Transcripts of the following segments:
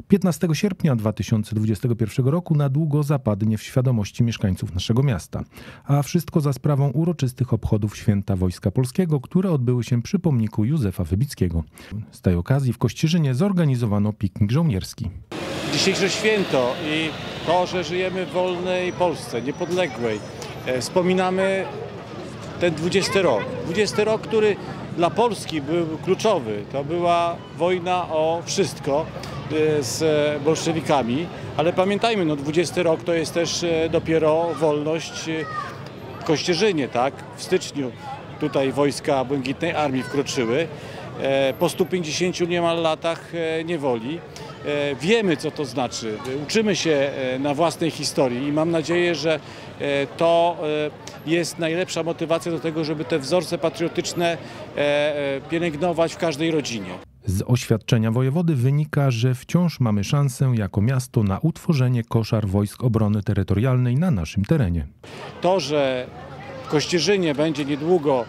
15 sierpnia 2021 roku na długo zapadnie w świadomości mieszkańców naszego miasta, a wszystko za sprawą uroczystych obchodów Święta Wojska Polskiego, które odbyły się przy pomniku Józefa Wybickiego. Z tej okazji w Kościerzynie zorganizowano piknik żołnierski. Dzisiejsze święto i to, że żyjemy w wolnej Polsce, niepodległej, wspominamy ten 20 rok. 20 rok, który dla Polski był kluczowy. To była wojna o wszystko z bolszewikami, ale pamiętajmy, 20 rok to jest też dopiero wolność w Kościerzynie, tak? W styczniu tutaj wojska Błękitnej Armii wkroczyły. Po 150 niemal latach niewoli. Wiemy, co to znaczy. Uczymy się na własnej historii i mam nadzieję, że to jest najlepsza motywacja do tego, żeby te wzorce patriotyczne pielęgnować w każdej rodzinie. Z oświadczenia wojewody wynika, że wciąż mamy szansę jako miasto na utworzenie koszar Wojsk Obrony Terytorialnej na naszym terenie. To, że w Kościerzynie będzie niedługo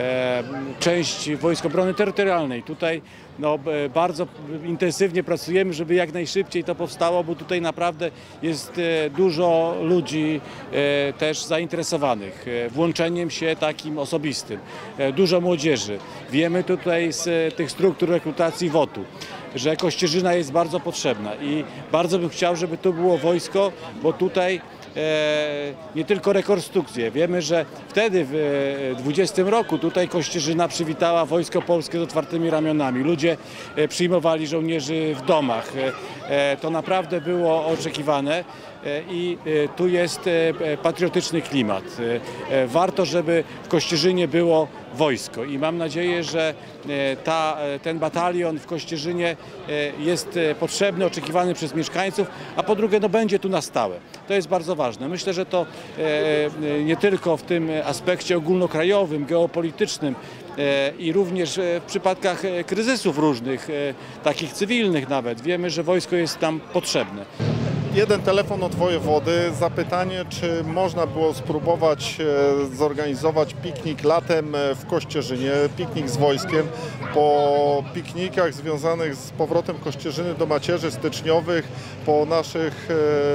część Wojsk Obrony Terytorialnej. Tutaj bardzo intensywnie pracujemy, żeby jak najszybciej to powstało, bo tutaj naprawdę jest dużo ludzi też zainteresowanych włączeniem się takim osobistym. Dużo młodzieży. Wiemy tutaj z tych struktur rekrutacji WOT-u, że Kościerzyna jest bardzo potrzebna i bardzo bym chciał, żeby tu było wojsko, bo tutaj nie tylko rekonstrukcje. Wiemy, że wtedy w 20 roku tutaj Kościerzyna przywitała Wojsko Polskie z otwartymi ramionami. Ludzie przyjmowali żołnierzy w domach. To naprawdę było oczekiwane i tu jest patriotyczny klimat. Warto, żeby w Kościerzynie było wojsko i mam nadzieję, że ten batalion w Kościerzynie jest potrzebny, oczekiwany przez mieszkańców, a po drugie będzie tu na stałe. To jest bardzo ważne. Myślę, że to nie tylko w tym aspekcie ogólnokrajowym, geopolitycznym i również w przypadkach kryzysów różnych, takich cywilnych nawet, wiemy, że wojsko jest tam potrzebne. Jeden telefon od wojewody, zapytanie, czy można było spróbować zorganizować piknik latem w Kościerzynie, piknik z wojskiem. Po piknikach związanych z powrotem Kościerzyny do macierzy styczniowych, po naszych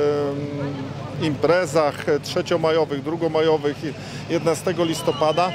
imprezach trzeciomajowych, drugomajowych, 11 listopada,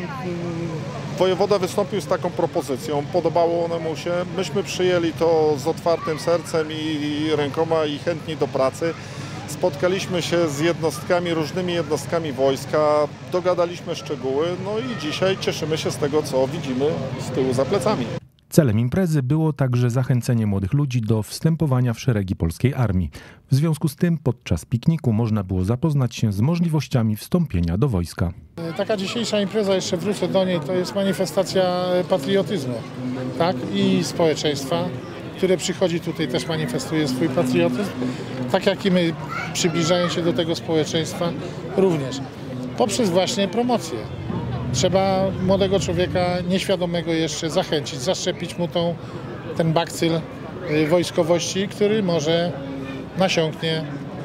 wojewoda wystąpił z taką propozycją, podobało mu się, myśmy przyjęli to z otwartym sercem i rękoma i chętni do pracy. Spotkaliśmy się z jednostkami, różnymi jednostkami wojska, dogadaliśmy szczegóły, no i dzisiaj cieszymy się z tego, co widzimy z tyłu za plecami. Celem imprezy było także zachęcenie młodych ludzi do wstępowania w szeregi polskiej armii. W związku z tym podczas pikniku można było zapoznać się z możliwościami wstąpienia do wojska. Taka dzisiejsza impreza, jeszcze wrócę do niej, to jest manifestacja patriotyzmu, tak? I społeczeństwa, które przychodzi tutaj, też manifestuje swój patriotyzm, tak jak i my, przybliżając się do tego społeczeństwa również, poprzez właśnie promocję. Trzeba młodego człowieka, nieświadomego jeszcze, zachęcić, zaszczepić mu ten bakcyl wojskowości, który może nasiąknie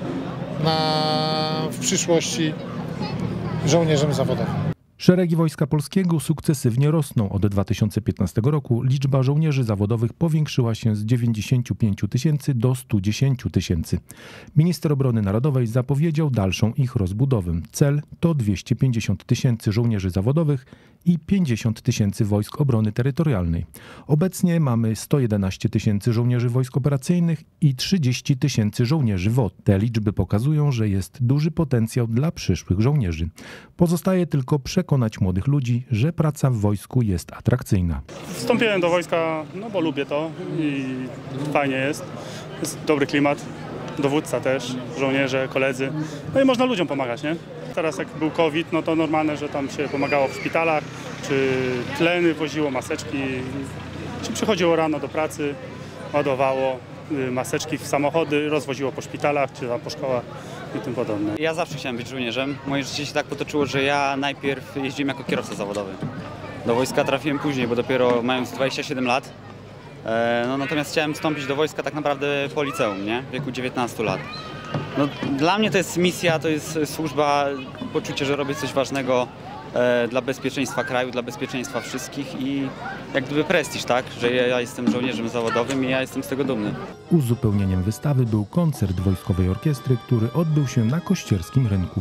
w przyszłości żołnierzem zawodowym. Szeregi Wojska Polskiego sukcesywnie rosną. Od 2015 roku liczba żołnierzy zawodowych powiększyła się z 95 tysięcy do 110 tysięcy. Minister Obrony Narodowej zapowiedział dalszą ich rozbudowę. Cel to 250 tysięcy żołnierzy zawodowych i 50 tysięcy wojsk obrony terytorialnej. Obecnie mamy 111 tysięcy żołnierzy wojsk operacyjnych i 30 tysięcy żołnierzy WOT. Te liczby pokazują, że jest duży potencjał dla przyszłych żołnierzy. Pozostaje tylko przekonać młodych ludzi, że praca w wojsku jest atrakcyjna. Wstąpiłem do wojska, bo lubię to i fajnie jest. Jest dobry klimat, dowódca też, żołnierze, koledzy. No i można ludziom pomagać, nie? Teraz jak był COVID, no to normalne, że tam się pomagało w szpitalach, czy tleny woziło, maseczki, czy przychodziło rano do pracy, ładowało maseczki w samochody, rozwoziło po szpitalach, czy tam po szkołach i tym podobne. Ja zawsze chciałem być żołnierzem. Moje życie się tak potoczyło, że ja najpierw jeździłem jako kierowca zawodowy. Do wojska trafiłem później, bo dopiero mając 27 lat. Natomiast chciałem wstąpić do wojska tak naprawdę po liceum, nie? W wieku 19 lat. Dla mnie to jest misja, to jest służba, poczucie, że robię coś ważnego dla bezpieczeństwa kraju, dla bezpieczeństwa wszystkich i jak gdyby prestiż, tak, że ja jestem żołnierzem zawodowym i ja jestem z tego dumny. Uzupełnieniem wystawy był koncert Wojskowej Orkiestry, który odbył się na Kościerskim Rynku.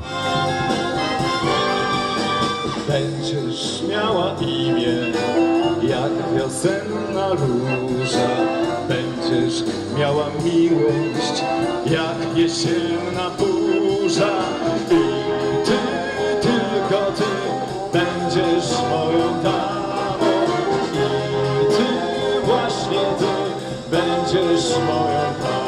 Będziesz miała imię jak wiosenna róża, będziesz miała miłość jak jesienna burza i ty, tylko ty będziesz moją damą i ty, właśnie ty będziesz moją damą.